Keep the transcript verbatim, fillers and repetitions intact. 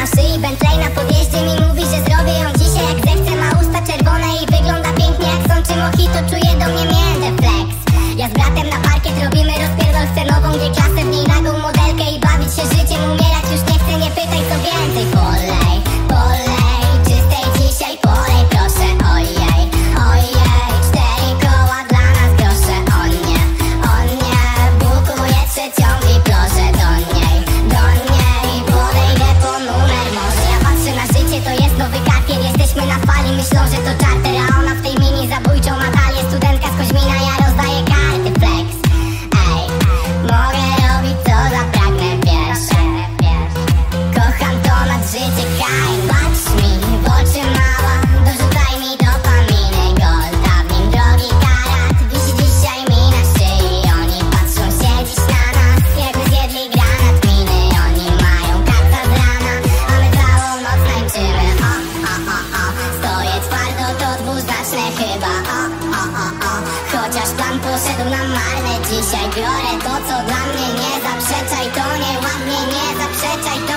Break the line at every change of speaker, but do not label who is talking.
szyi Bentley na podjeździe mi mówi, że zrobię ją dzisiaj jak zechcę. Ma usta czerwone i wygląda pięknie jak sączy mojito. Czuje do mnie między flex. Ja z bratem na parkiet robimy rozpierdol. Chcę nową G-klasę, w niej nagą modelkę i bawić się życiem. Umierać już nie chcę, nie pytaj co więcej. Polej, polej, czystej dzisiaj polej proszę. Ojej, ojej, cztery koła dla nas grosze. O nie, o nie, bukuje przeciągi proszę. Do niej, do niej podejdę po numer może. Ja patrzę na życie, to jest nowy kartier. Jesteśmy na fali, myślą, że to czarter. A ona w tej mini zabójczą ma talię. Studentka z Koźmina, ja rozdaję karty flex. Ej, mogę robić co zapragnę, wiesz. Kocham to nad życie, kaj. Patrz mi w oczy mała, dorzucaj mi dopaminy. Gold, a w nim drogi karat, wisi dzisiaj mi na szyi. Oni patrzą się dziś na nas, jakby zjedli granat miny. Oni mają karta z rana, a my całą noc tańczymy. O, o, o, o, stoję twardo, to dwuznaczne chyba. O, o, o, o, chociaż plan poszedł na marne. Dzisiaj biorę to, co dla mnie, nie zaprzeczaj, to nieładnie, nie zaprzeczaj.